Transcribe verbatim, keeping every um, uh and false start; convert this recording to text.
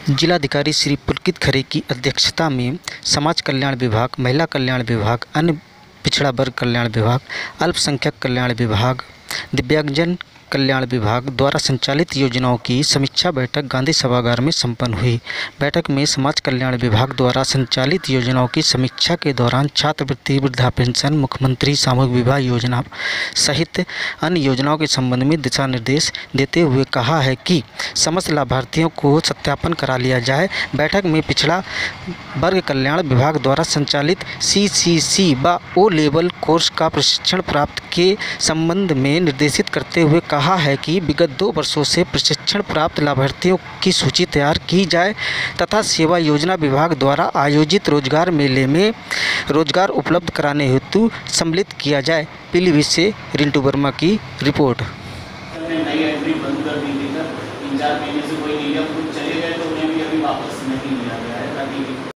जिलाधिकारी श्री पुलकित खरे की अध्यक्षता में समाज कल्याण विभाग, महिला कल्याण विभाग, अन्य पिछड़ा वर्ग कल्याण विभाग, अल्पसंख्यक कल्याण विभाग, दिव्यांगजन कल्याण विभाग द्वारा संचालित योजनाओं की समीक्षा बैठक गांधी सभागार में संपन्न हुई। बैठक में समाज कल्याण विभाग द्वारा संचालित योजनाओं की समीक्षा के दौरान छात्रवृत्ति, वृद्धा पेंशन, मुख्यमंत्री सामूहिक विवाह योजना सहित अन्य योजनाओं के संबंध में दिशा निर्देश देते हुए कहा है कि समस्त लाभार्थियों को सत्यापन करा लिया जाए। बैठक में पिछड़ा वर्ग कल्याण विभाग द्वारा संचालित सी सी सी व ओ लेवल कोर्स का प्रशिक्षण प्राप्त के संबंध में निर्देशित करते हुए कहा है कि विगत दो वर्षों से प्रशिक्षण प्राप्त लाभार्थियों की सूची तैयार की जाए तथा सेवा योजना विभाग द्वारा आयोजित रोजगार मेले में रोजगार उपलब्ध कराने हेतु सम्मिलित किया जाए। पीलीभीत से रिंटू वर्मा की रिपोर्ट। नई एंट्री बंद कर दी थी सर, तीन चार महीने से कोई नहीं है, कुछ चले गए तो उन्हें भी अभी वापस नहीं लिया गया है।